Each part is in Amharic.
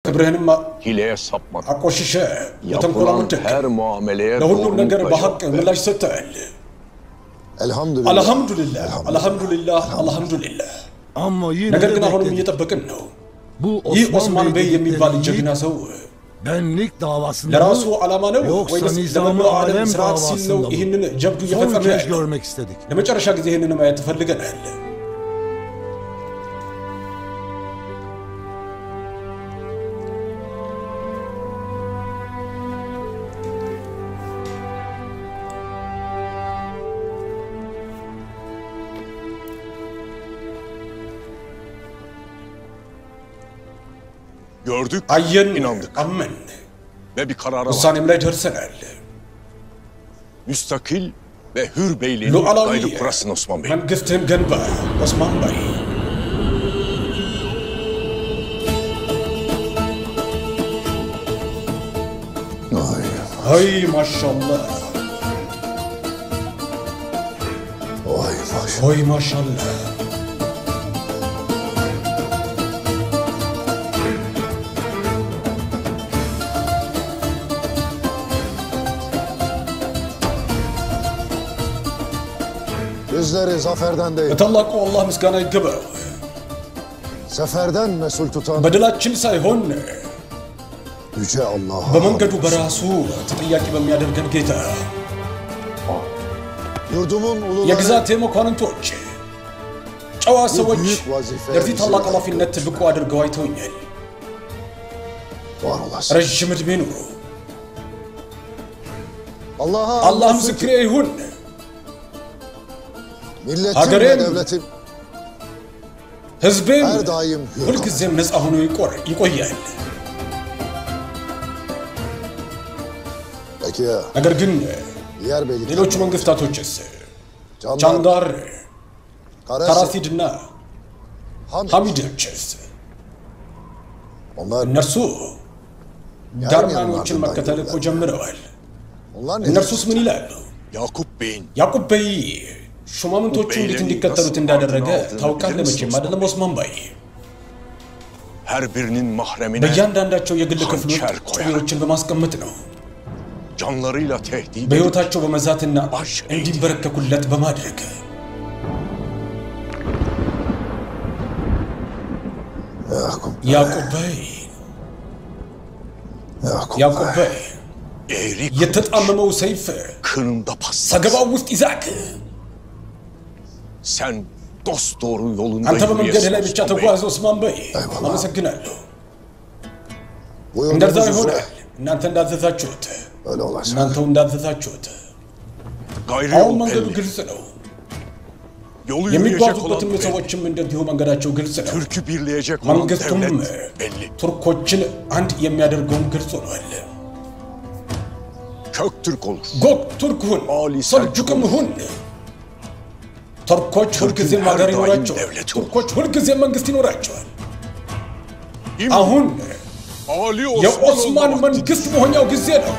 ክብርህንም hileye sapmadı. አቆሽሸ Yapılan የተንኮላመድክ her muameleye ለሁሉም ነገር doğrulukla በሐቅ cevap ver. ምላሽ ሰጥተሃል Elhamdülillah. አልহামዱሊላህ አልহামዱሊላህ Ama yine ነገር de ግን አሁንም bekledik. እየጠበቅን ነው Bu ይህ ኦስማን Osman በይ Bey የሚባል dedikleri ጀግና ሰው benlik davasında ለራሱ mı, ዓላማ ነው yoksa ወይስ nizam-ı ለመላው ዓለም alem ስርዓት ሲል ነው davasında mı? ይህንን ጀብዱ Son እየፈጸመ kez ያለው görmek istedik. ለመጨረሻ ጊዜ ይህንን ማየት ፈልገናል Gördük, አየን inandık አመን ve bir karara var. ውሳኔም ላይ ደርሰናል Müstakil ve hür beyliğini ሉዓላዊ gayrı kurasın Osman Bey. መንግስትህን ገንባ ኦስማን በይ አይ ማሻአላህ Vay maşallah. አይ ማሻአላህ Bizleri zaferden değil, ለታላቁ አላህ ምስጋና ይገባው seferden mesul tutan በድላችን ሳይሆን Yüce Allah'a በመንገዱ በራሱ ተጠያቂ በሚያደርገን ጌታ yurdumun uluları የግዛቴ መኳንንቶች ጨዋ ሰዎች büyük vazife ለዚህ ታላቅ ኃላፊነት ብቁ አድርገው አይተውኛል var olasın. ረዥም ዕድሜ ኑሩ Allah'a አላህ andolsun ki ምስክሬ ይሁን milletin Hagerim. ve devletin ህዝቤም her daim hür ሁልጊዜም ነፃ ሆኖ ይቆያል Peki ya ነገር ግን diğer beylikler, ሌሎቹ መንግስታቶችስ Çandar, ቻንዳር Karasit, ካራሲድና Hamid, ሐሚድችስ onlar, እነርሱ ዳርማኞችን መከተል እኮ ጀምረዋል onlar ne? እነርሱስ ምን ይላሉ Yakup Bey'in ያዕቁብ በይ ሹማምንቶቹ እንዴት እንዲከተሉት እንዳደረገ ታውቃለህ መቼም አይደለም ኦስማን በይ her birinin mahremine በእያንዳንዳቸው የግል ክፍሎች hançer koyar. ጩቤዎችን በማስቀመጥ ነው canlarıyla tehdit edip በሕይወታቸው በመዛትና baş eğdi. እንዲንበረከኩለት በማድረግ Yakup, ያዕቁብ በይ Yakup, ያዕቁብ በይ eğri የተጣመመው ሰይፍ kınında paslar. ሰገባው ውስጥ ይዛክ Sen dost doğru yolunda አንተ በመንገድህ ላይ ብቻ Osman Bey. ተጓዝ ኦስማን በይ Eyvallah. አመሰግናለሁ buyurduğunuz እንደዛ üzere ይሆናል እናንተ እንዳዘዛችሁት öyle olacak. እናንተው እንዳዘዛችሁት Gayrı አሁን yol መንገዱ belli. ግልጽ ነው Yolu yürüyecek olan የሚጓዙበትም belli. ሰዎችም እንደዚሁ መንገዳቸው ግልጽ ነው Türk'ü birleyecek olan መንግስቱም devlet belli. ቱርኮችን አንድ የሚያደርገውም ግልጽ ሆኗል Köktürk olur. ጎክ ቱርክ ሁን Ali ሰልጁቅም ሁን ቱርኮች ሁልጊዜም ሀገር her daim ይኖራቸዋል devleti olur. ቱርኮች ሁልጊዜም መንግስት ይኖራቸዋል Şimdi አሁን Ali የኦስማን Osman olma vakti. መንግስት መሆኛው ጊዜ ነው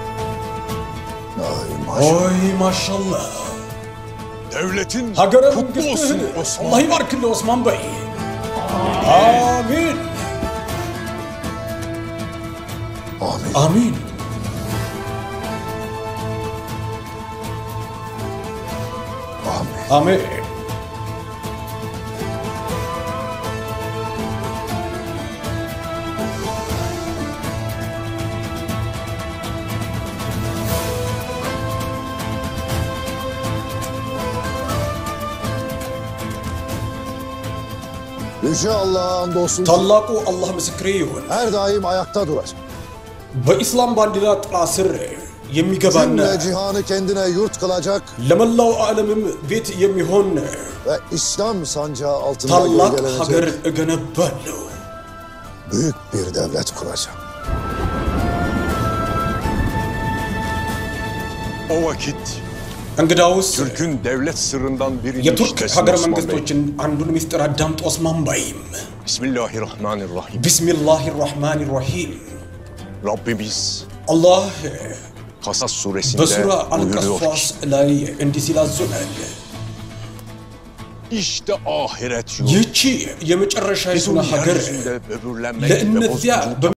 Ay maşallah. ኦይ ማሻአላህ Devletin ሀገረ kutlu olsun መንግስትህን Osman. አላህ ይባርክልህ ኦስማን በይ አሚን Amin. አሚን Amin. አሜን Yüce Allah'a andolsun ki ታላቁ አላህ ምስክሬ ይሁን her daim ayakta duracak. በኢስላም ባንዲራ ጥላ ስር የሚገባና Cümle cihanı kendine yurt kılacak ለመላው ዓለምም ቤት የሚሆን ve İslam sancağı altında ታላቅ ሀገር gölgelenecek እገነባለሁ büyük bir devlet kuracak. O vakit እንግዳውስ Türk'ün devlet sırrından birini የቱርክ işlesin ሀገረ Osman Bey. መንግስቶችን አንዱን ምስጢር አዳምጥ ኦስማን ባይም Bismillahirrahmanirrahim. ቢስሚላህ ራህማን ራሂም Rabbimiz አላህ Kasas suresinde በሱራ buyuruyor አልቀሷስ ki ላይ እንዲህ ሲል አዞናል işte ahiret yolu. ይህቺ የመጨረሻይቱን Bizim ሀገር yeryüzünde böbürlenmek ve ለእነዚያ bozgunculuk